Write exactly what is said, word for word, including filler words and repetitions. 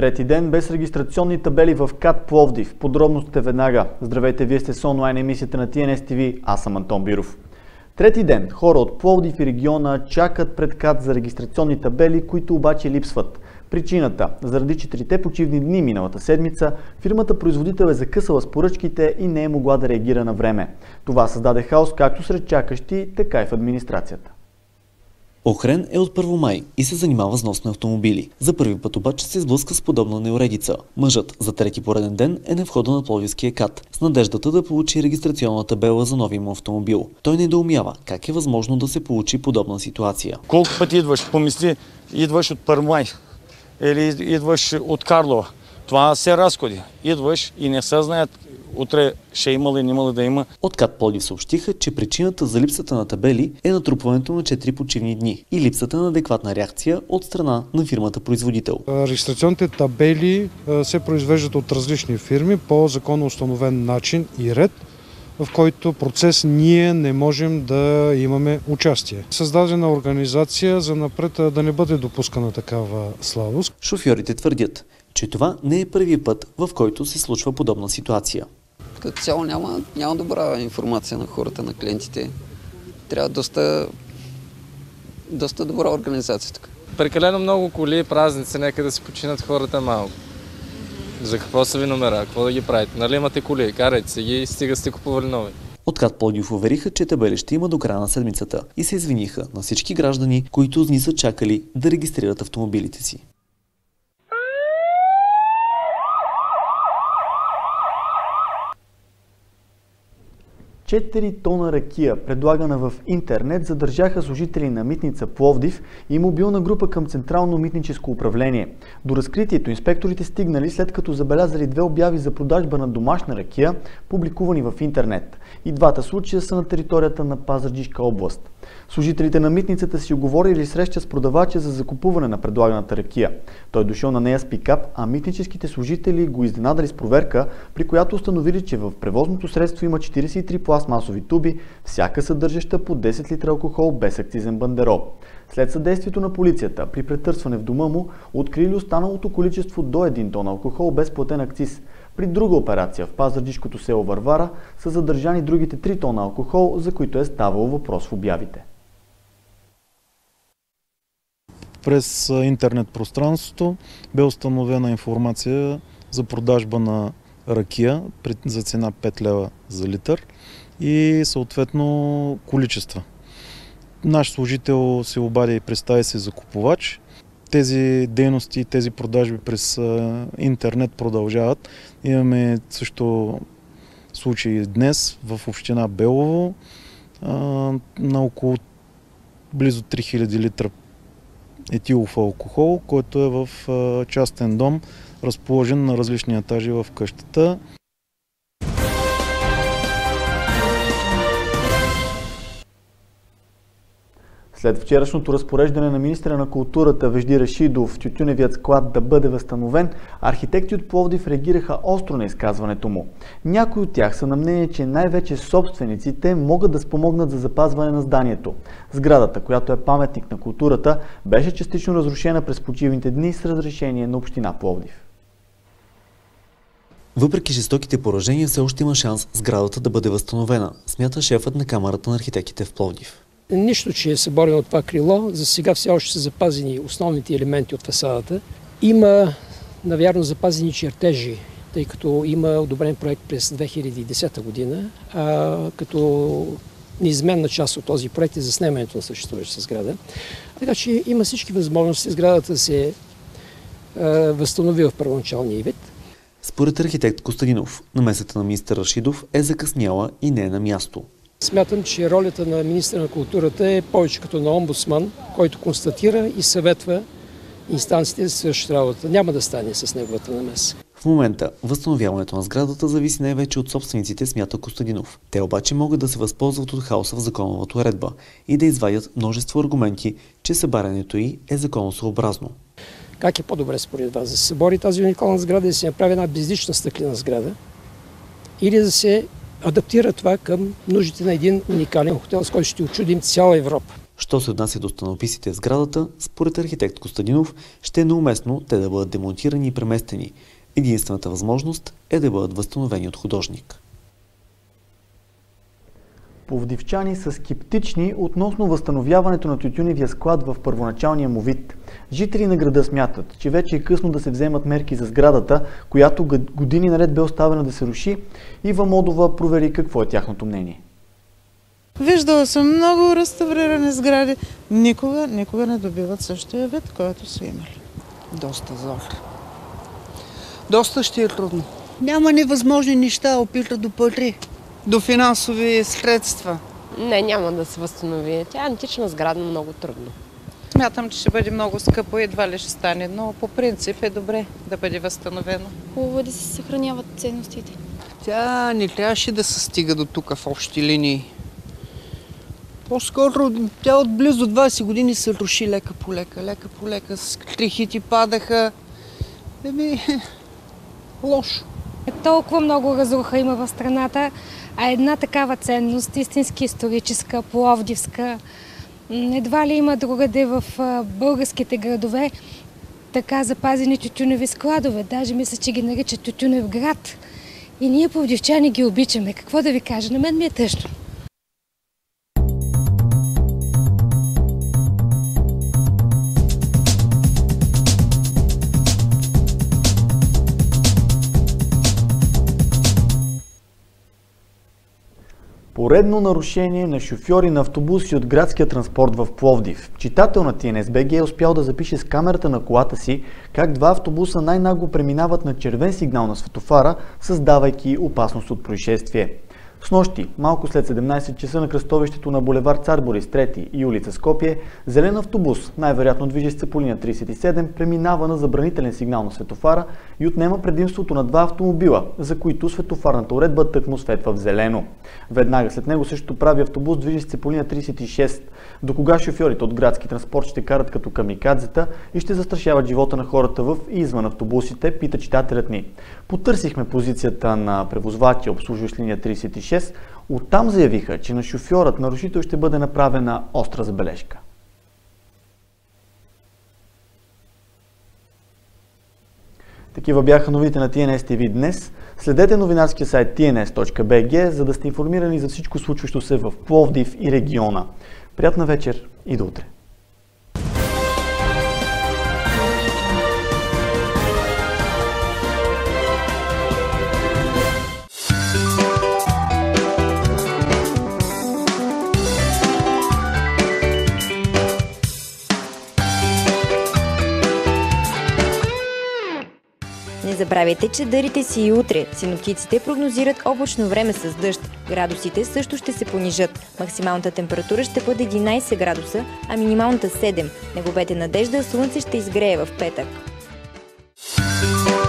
Трети ден без регистрационни табели в КАТ Пловдив. Подробностите веднага. Здравейте, вие сте с онлайн емисията на Ти Ен Ес Ти Ви. Аз съм Антон Биров. Трети ден хора от Пловдив и региона чакат пред КАТ за регистрационни табели, които обаче липсват. Причината – заради четирите почивни дни миналата седмица, фирмата производител е закъсала с поръчките и не е могла да реагира на време. Това създаде хаос както сред чакащи, така и в администрацията. Охрен е от Първомай и се занимава с нос на автомобили. За първи път обаче се сблъска с подобна неуредица. Мъжът за трети пореден ден е на входа на Пловдивския КАТ с надеждата да получи регистрационна табела за новия му автомобил. Той недоумява как е възможно да се получи подобна ситуация. Колко пъти идваш? Помисли, идваш от Първомай или идваш от Карлова. Това са разходи. Идваш и не се знаят утре ще има ли, няма ли да има. От КАТ Пловдив съобщиха, че причината за липсата на табели е натрупването на четири почивни дни и липсата на адекватна реакция от страна на фирмата производител. Регистрационните табели се произвеждат от различни фирми по законоустановен начин и ред, в който процес ние не можем да имаме участие. Създадена организация за напред да не бъде допускана такава слабост. Шофьорите твърдят, че това не е първият път, в който се случва подобна ситуация. Като цяло няма, няма добра информация на хората, на клиентите. Трябва доста, доста добра организация тук. Прекалено много коли, празници, нека да си починат хората малко. За какво са ви номера? Какво да ги правите? Нали имате коли? Карайте си ги и стига сте купували нови. От КАТ Пловдив увериха, че табели ще има до края на седмицата и се извиниха на всички граждани, които не са чакали да регистрират автомобилите си. четири тона ракия, предлагана в интернет, задържаха служители на Митница Пловдив и мобилна група към Централно митническо управление. До разкритието инспекторите стигнали след като забелязали две обяви за продажба на домашна ракия, публикувани в интернет. И двата случая са на територията на Пазарджишка област. Служителите на митницата си уговорили среща с продавача за закупуване на предлаганата ракия. Той дошъл на нея с пикап, а митническите служители го изненадали с проверка, при която установили, че в превозното средство има четиридесет и три пластмасови туби, всяка съдържаща по десет литра алкохол без акцизен бандерол. След съдействието на полицията, при претърсване в дома му, открили останалото количество до един тон алкохол без платен акциз. При друга операция в Пазарджишкото село Варвара са задържани другите три тона алкохол, за които е ставало въпрос в обявите. През интернет пространството бе установена информация за продажба на ракия за цена пет лева за литър и съответно количества. Наш служител се обади и представи се за купувач. Тези дейности, тези продажби през интернет продължават. Имаме също случаи днес в община Белово на около близо три хиляди литра етилов алкохол, който е в частен дом, разположен на различни етажи в къщата. След вчерашното разпореждане на министъра на културата Вежди Рашидов тютюневият склад да бъде възстановен, архитекти от Пловдив реагираха остро на изказването му. Някои от тях са на мнение, че най-вече собствениците могат да спомогнат за запазване на зданието. Сградата, която е паметник на културата, беше частично разрушена през почивните дни с разрешение на община Пловдив. Въпреки жестоките поражения, все още има шанс сградата да бъде възстановена, смята шефът на Камарата на архитектите в Пловдив. Нищо, че е съборено от това крило. За сега все още са запазени основните елементи от фасадата. Има, навярно, запазени чертежи, тъй като има одобрен проект през две хиляди и десета година, а като неизменна част от този проект е заснемането на съществуващата сграда. Така че има всички възможности сградата се а, възстанови в първоначалния вид. Според архитект Костадинов, намесата на министър Рашидов е закъсняла и не е на място. Смятам, че ролята на министъра на културата е повече като на омбудсман, който констатира и съветва инстанциите да свършат работа. Няма да стане с неговата намеса. В момента възстановяването на сградата зависи най-вече от собствениците, смята Костадинов. Те обаче могат да се възползват от хаоса в законовата уредба и да извадят множество аргументи, че събарянето й е законосъобразно. Как е по-добре според вас? Да се събори тази уникална сграда и да се направи една безлична стъклена сграда или да се адаптира това към нуждите на един уникален хотел, с който ще очудим цяла Европа? Що се отнася до стенописите в сградата, според архитект Костадинов ще е неуместно те да бъдат демонтирани и преместени. Единствената възможност е да бъдат възстановени от художник. Пловдивчани са скептични относно възстановяването на тютюневия склад в първоначалния му вид. Жители на града смятат, че вече е късно да се вземат мерки за сградата, която години наред бе оставена да се руши. Ива Модова провери какво е тяхното мнение. Виждала съм много реставрирани сгради. Никога, никога не добиват същия вид, който са имали. Доста зор. Доста ще е трудно. Няма невъзможни неща, опира до пари. До финансови средства. Не, няма да се възстанови. Тя е антична сграда, много трудно. Смятам, че ще бъде много скъпо и едва ли ще стане, но по принцип е добре да бъде възстановено. Хубаво е да се съхраняват ценностите. Тя не трябваше да се стига до тук в общи линии. По-скоро тя от близо двайсет години се руши лека по лека, лека по лека, стрихите падаха. Еми, лошо. Толкова много разруха има в страната, а една такава ценност, истински историческа, пловдивска, едва ли има другаде в българските градове така запазени тютюневи складове. Даже мисля, че ги наричат тютюнев град. И ние пловдивчани ги обичаме. Какво да ви кажа? На мен ми е тъжно. Поредно нарушение на шофьори на автобуси от градския транспорт в Пловдив. Читател на Ти Ен Ес Би Джи е успял да запише с камерата на колата си как два автобуса най-нагло преминават на червен сигнал на светофара, създавайки опасност от происшествие. Снощи, малко след седемнайсет часа на кръстовището на булевард Цар Борис трети и улица Скопие, зелен автобус, най-вероятно движещ се по линия трийсет и седем, преминава на забранителен сигнал на светофара и отнема предимството на два автомобила, за които светофарната уредба тъкмо светва в зелено. Веднага след него също прави автобус, движещ се по линия трийсет и шест. До кога шофьорите от градски транспорт ще карат като камикадзета и ще застрашават живота на хората в и извън автобусите, пита читателят ни. Потърсихме позицията на превозвачи, обслужващ линия трийсет и шест. Оттам заявиха, че на шофьорът нарушител ще бъде направена остра забележка. Такива бяха новините на Ти Ен Ес Ти Ви днес. Следете новинарския сайт ти ен ес точка би джи, за да сте информирани за всичко случващо се в Пловдив и региона. Приятна вечер и до утре! Не забравяйте, че дарите си и утре. Синоптиците прогнозират облачно време с дъжд. Градусите също ще се понижат. Максималната температура ще бъде единайсет градуса, а минималната седем. Не губете надежда, слънце ще изгрее в петък.